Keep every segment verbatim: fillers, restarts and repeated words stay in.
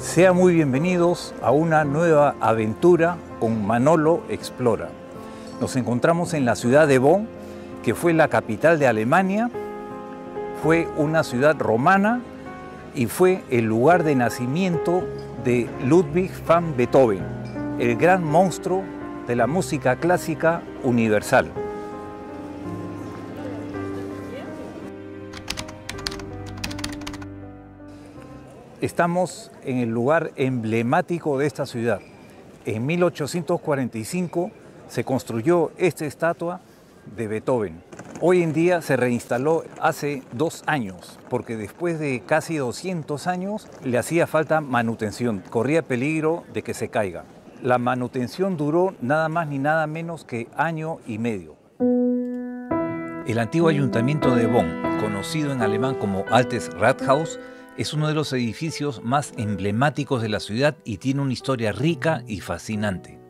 Sean muy bienvenidos a una nueva aventura con Manolo Explora. Nos encontramos en la ciudad de Bonn, que fue la capital de Alemania, fue una ciudad romana y fue el lugar de nacimiento de Ludwig van Beethoven, el gran monstruo de la música clásica universal. Estamos en el lugar emblemático de esta ciudad. En mil ochocientos cuarenta y cinco se construyó esta estatua de Beethoven. Hoy en día se reinstaló hace dos años, porque después de casi doscientos años le hacía falta manutención, corría peligro de que se caiga. La manutención duró nada más ni nada menos que año y medio. El antiguo ayuntamiento de Bonn, conocido en alemán como Altes Rathaus, es uno de los edificios más emblemáticos de la ciudad y tiene una historia rica y fascinante.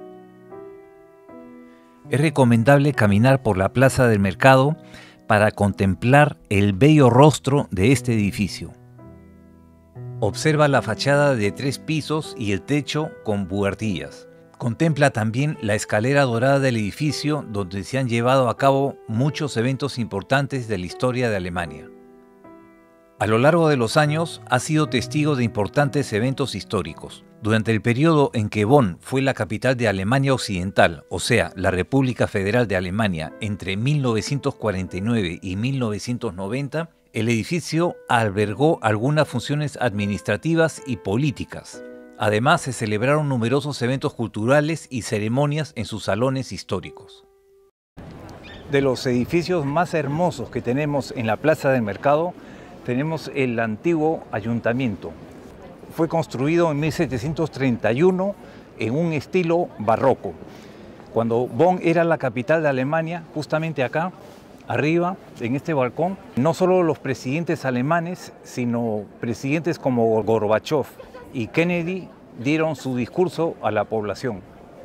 Es recomendable caminar por la plaza del mercado para contemplar el bello rostro de este edificio. Observa la fachada de tres pisos y el techo con buhardillas. Contempla también la escalera dorada del edificio donde se han llevado a cabo muchos eventos importantes de la historia de Alemania. A lo largo de los años ha sido testigo de importantes eventos históricos. Durante el periodo en que Bonn fue la capital de Alemania Occidental, o sea, la República Federal de Alemania, entre mil novecientos cuarenta y nueve y mil novecientos noventa, el edificio albergó algunas funciones administrativas y políticas. Además, se celebraron numerosos eventos culturales y ceremonias en sus salones históricos. De los edificios más hermosos que tenemos en la Plaza del Mercado, tenemos el antiguo ayuntamiento. Fue construido en mil setecientos treinta y uno en un estilo barroco. Cuando Bonn era la capital de Alemania, justamente acá, arriba, en este balcón, no solo los presidentes alemanes, sino presidentes como Gorbachev y Kennedy dieron su discurso a la población.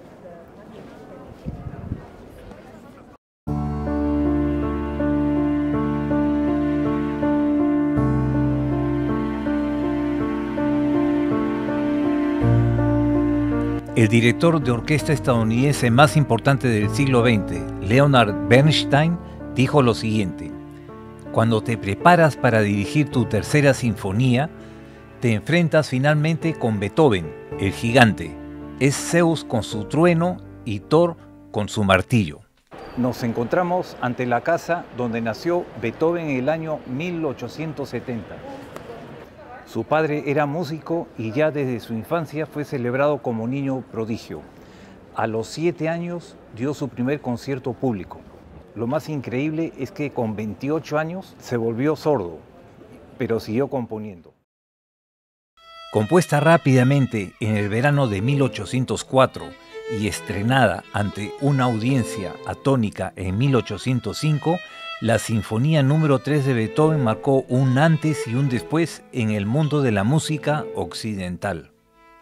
El director de orquesta estadounidense más importante del siglo veinte, Leonard Bernstein, dijo lo siguiente: cuando te preparas para dirigir tu tercera sinfonía, te enfrentas finalmente con Beethoven, el gigante. Es Zeus con su trueno y Thor con su martillo. Nos encontramos ante la casa donde nació Beethoven en el año mil ochocientos setenta. Su padre era músico y ya desde su infancia fue celebrado como niño prodigio. A los siete años dio su primer concierto público. Lo más increíble es que con veintiocho años se volvió sordo, pero siguió componiendo. Compuesta rápidamente en el verano de mil ochocientos cuatro y estrenada ante una audiencia atónica en mil ochocientos cinco, la Sinfonía número tres de Beethoven marcó un antes y un después en el mundo de la música occidental.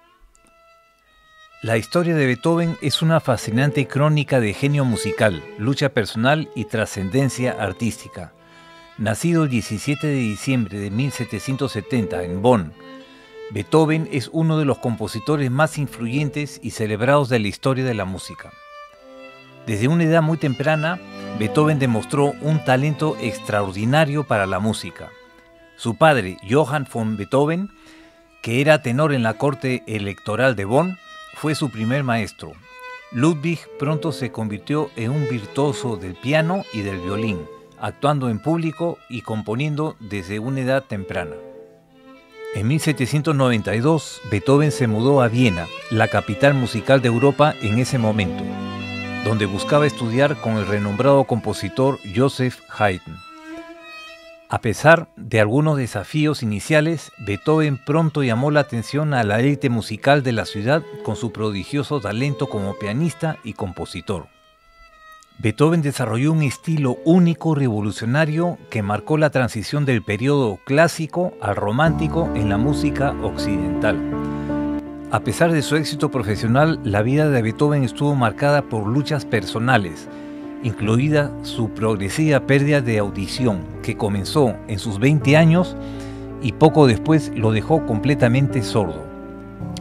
La historia de Beethoven es una fascinante crónica de genio musical, lucha personal y trascendencia artística. Nacido el diecisiete de diciembre de mil setecientos setenta en Bonn, Beethoven es uno de los compositores más influyentes y celebrados de la historia de la música. Desde una edad muy temprana, Beethoven demostró un talento extraordinario para la música. Su padre, Johann von Beethoven, que era tenor en la corte electoral de Bonn, fue su primer maestro. Ludwig pronto se convirtió en un virtuoso del piano y del violín, actuando en público y componiendo desde una edad temprana. En mil setecientos noventa y dos, Beethoven se mudó a Viena, la capital musical de Europa en ese momento, donde buscaba estudiar con el renombrado compositor Joseph Haydn. A pesar de algunos desafíos iniciales, Beethoven pronto llamó la atención a la élite musical de la ciudad con su prodigioso talento como pianista y compositor. Beethoven desarrolló un estilo único y revolucionario que marcó la transición del periodo clásico al romántico en la música occidental. A pesar de su éxito profesional, la vida de Beethoven estuvo marcada por luchas personales, incluida su progresiva pérdida de audición, que comenzó en sus veinte años y poco después lo dejó completamente sordo.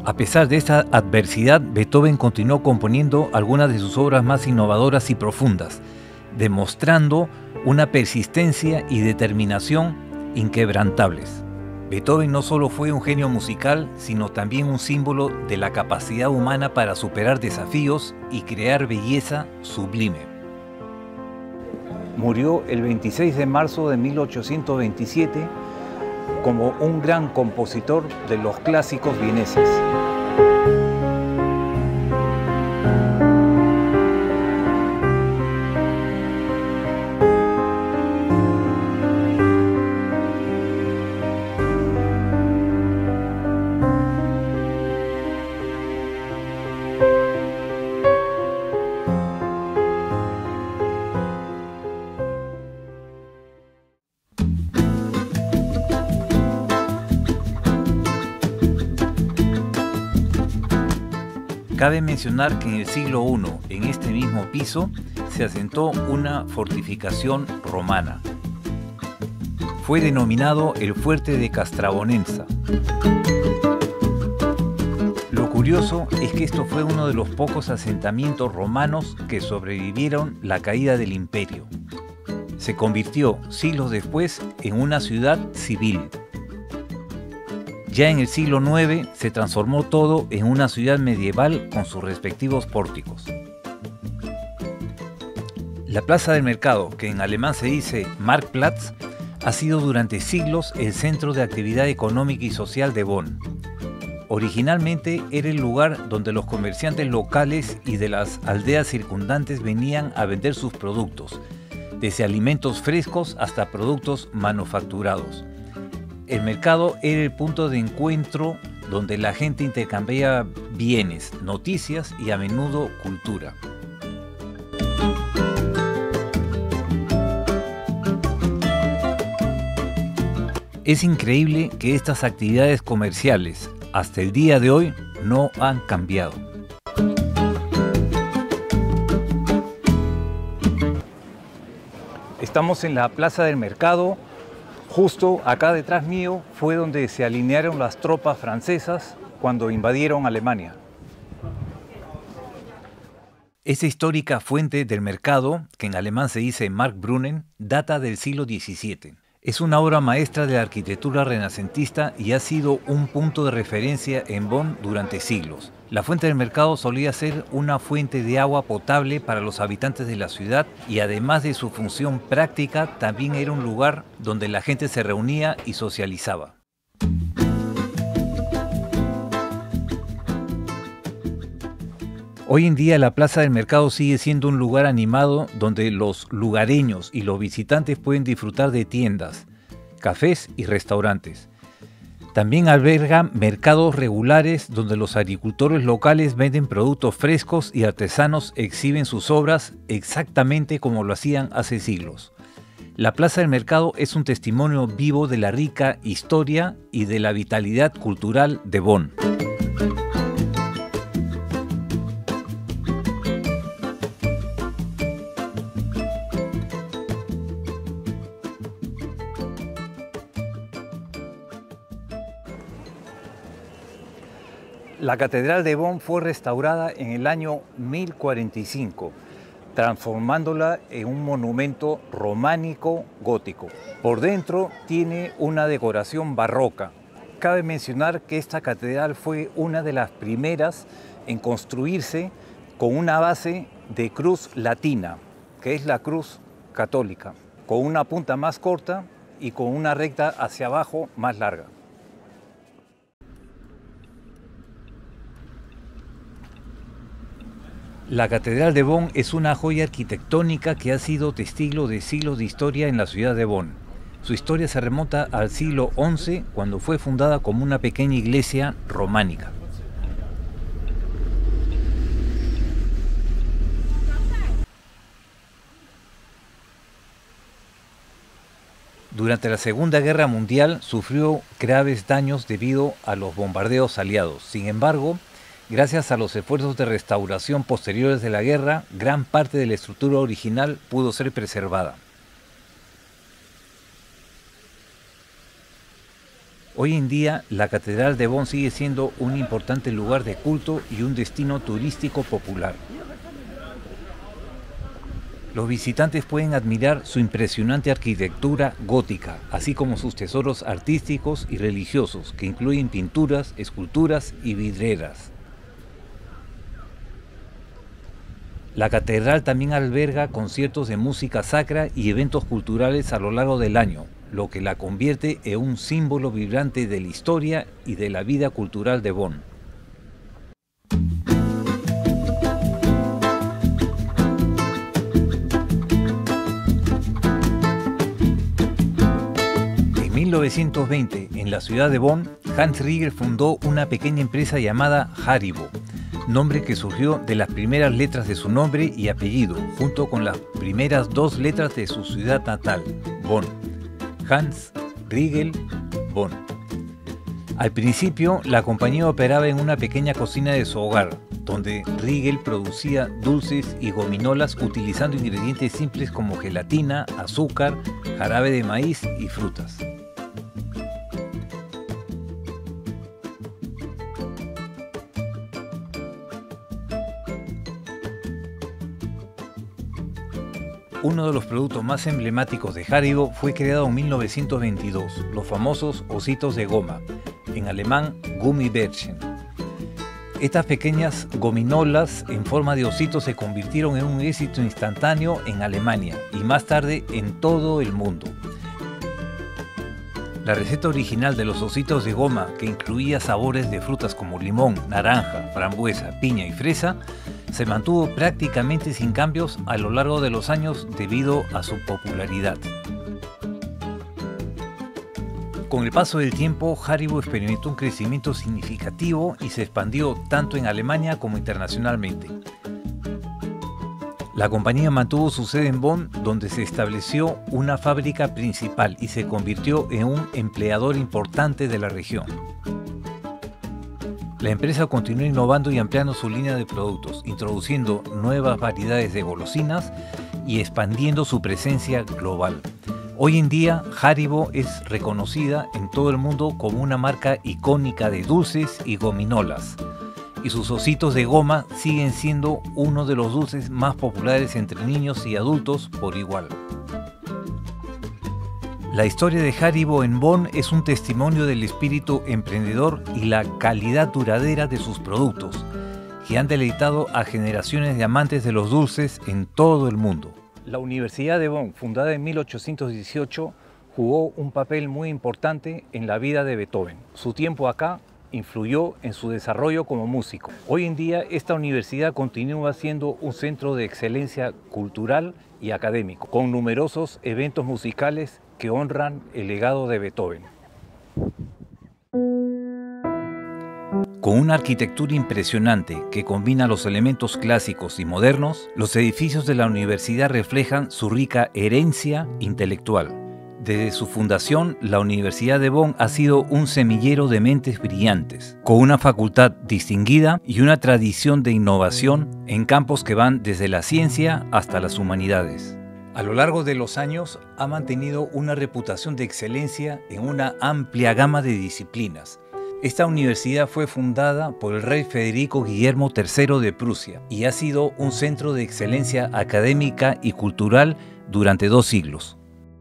A pesar de esta adversidad, Beethoven continuó componiendo algunas de sus obras más innovadoras y profundas, demostrando una persistencia y determinación inquebrantables. Beethoven no solo fue un genio musical, sino también un símbolo de la capacidad humana para superar desafíos y crear belleza sublime. Murió el veintiséis de marzo de mil ochocientos veintisiete como un gran compositor de los clásicos vieneses. Cabe mencionar que en el siglo primero, en este mismo piso, se asentó una fortificación romana. Fue denominado el Fuerte de Castravonenza. Lo curioso es que esto fue uno de los pocos asentamientos romanos que sobrevivieron la caída del imperio. Se convirtió, siglos después, en una ciudad civil. Ya en el siglo noveno se transformó todo en una ciudad medieval con sus respectivos pórticos. La Plaza del Mercado, que en alemán se dice Marktplatz, ha sido durante siglos el centro de actividad económica y social de Bonn. Originalmente era el lugar donde los comerciantes locales y de las aldeas circundantes venían a vender sus productos, desde alimentos frescos hasta productos manufacturados. El mercado era el punto de encuentro donde la gente intercambiaba bienes, noticias y a menudo cultura. Es increíble que estas actividades comerciales, hasta el día de hoy, no han cambiado. Estamos en la Plaza del Mercado. Justo acá detrás mío fue donde se alinearon las tropas francesas cuando invadieron Alemania. Esta histórica fuente del mercado, que en alemán se dice Marktbrunnen, data del siglo diecisiete. Es una obra maestra de la arquitectura renacentista y ha sido un punto de referencia en Bonn durante siglos. La fuente del mercado solía ser una fuente de agua potable para los habitantes de la ciudad y además de su función práctica, también era un lugar donde la gente se reunía y socializaba. Hoy en día la Plaza del Mercado sigue siendo un lugar animado donde los lugareños y los visitantes pueden disfrutar de tiendas, cafés y restaurantes. También alberga mercados regulares donde los agricultores locales venden productos frescos y artesanos exhiben sus obras exactamente como lo hacían hace siglos. La Plaza del Mercado es un testimonio vivo de la rica historia y de la vitalidad cultural de Bonn. La Catedral de Bonn fue restaurada en el año mil cuarenta y cinco, transformándola en un monumento románico gótico. Por dentro tiene una decoración barroca. Cabe mencionar que esta catedral fue una de las primeras en construirse con una base de cruz latina, que es la cruz católica, con una punta más corta y con una recta hacia abajo más larga. La Catedral de Bonn es una joya arquitectónica que ha sido testigo de siglos de historia en la ciudad de Bonn. Su historia se remonta al siglo once, cuando fue fundada como una pequeña iglesia románica. Durante la Segunda Guerra Mundial sufrió graves daños debido a los bombardeos aliados. Sin embargo, gracias a los esfuerzos de restauración posteriores de la guerra, gran parte de la estructura original pudo ser preservada. Hoy en día, la Catedral de Bonn sigue siendo un importante lugar de culto y un destino turístico popular. Los visitantes pueden admirar su impresionante arquitectura gótica, así como sus tesoros artísticos y religiosos, que incluyen pinturas, esculturas y vidrieras. La catedral también alberga conciertos de música sacra y eventos culturales a lo largo del año, lo que la convierte en un símbolo vibrante de la historia y de la vida cultural de Bonn. En mil novecientos veinte, en la ciudad de Bonn, Hans Riegel fundó una pequeña empresa llamada Haribo, nombre que surgió de las primeras letras de su nombre y apellido, junto con las primeras dos letras de su ciudad natal, Bonn. Hans Riegel Bonn. Al principio, la compañía operaba en una pequeña cocina de su hogar, donde Riegel producía dulces y gominolas utilizando ingredientes simples como gelatina, azúcar, jarabe de maíz y frutas. Uno de los productos más emblemáticos de Haribo fue creado en mil novecientos veintidós, los famosos ositos de goma, en alemán Gummibärchen. Estas pequeñas gominolas en forma de ositos se convirtieron en un éxito instantáneo en Alemania y más tarde en todo el mundo. La receta original de los ositos de goma, que incluía sabores de frutas como limón, naranja, frambuesa, piña y fresa, se mantuvo prácticamente sin cambios a lo largo de los años debido a su popularidad. Con el paso del tiempo, Haribo experimentó un crecimiento significativo y se expandió tanto en Alemania como internacionalmente. La compañía mantuvo su sede en Bonn, donde se estableció una fábrica principal y se convirtió en un empleador importante de la región. La empresa continuó innovando y ampliando su línea de productos, introduciendo nuevas variedades de golosinas y expandiendo su presencia global. Hoy en día, Haribo es reconocida en todo el mundo como una marca icónica de dulces y gominolas, y sus ositos de goma siguen siendo uno de los dulces más populares entre niños y adultos por igual. La historia de Haribo en Bonn es un testimonio del espíritu emprendedor y la calidad duradera de sus productos, que han deleitado a generaciones de amantes de los dulces en todo el mundo. La Universidad de Bonn, fundada en mil ochocientos dieciocho, jugó un papel muy importante en la vida de Beethoven. Su tiempo acá influyó en su desarrollo como músico. Hoy en día, esta universidad continúa siendo un centro de excelencia cultural y académico, con numerosos eventos musicales que honran el legado de Beethoven. Con una arquitectura impresionante que combina los elementos clásicos y modernos, los edificios de la universidad reflejan su rica herencia intelectual. Desde su fundación, la Universidad de Bonn ha sido un semillero de mentes brillantes, con una facultad distinguida y una tradición de innovación en campos que van desde la ciencia hasta las humanidades. A lo largo de los años ha mantenido una reputación de excelencia en una amplia gama de disciplinas. Esta universidad fue fundada por el rey Federico Guillermo tercero de Prusia y ha sido un centro de excelencia académica y cultural durante dos siglos.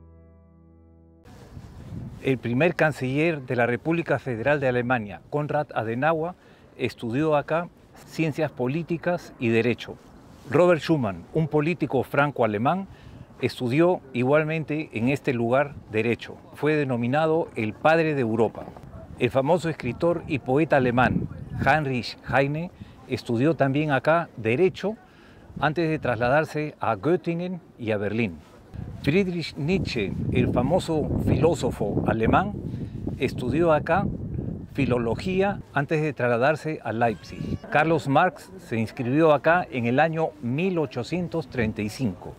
El primer canciller de la República Federal de Alemania, Konrad Adenauer, estudió acá ciencias políticas y derecho. Robert Schuman, un político franco-alemán, estudió igualmente en este lugar derecho. Fue denominado el padre de Europa. El famoso escritor y poeta alemán Heinrich Heine estudió también acá derecho antes de trasladarse a Göttingen y a Berlín. Friedrich Nietzsche, el famoso filósofo alemán, estudió acá filología antes de trasladarse a Leipzig. Carlos Marx se inscribió acá en el año mil ochocientos treinta y cinco.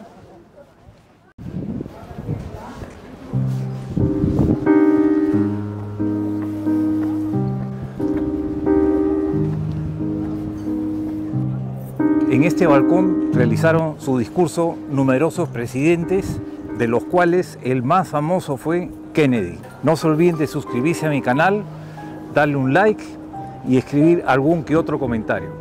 En este balcón realizaron su discurso numerosos presidentes, de los cuales el más famoso fue Kennedy. No se olviden de suscribirse a mi canal, darle un like y escribir algún que otro comentario.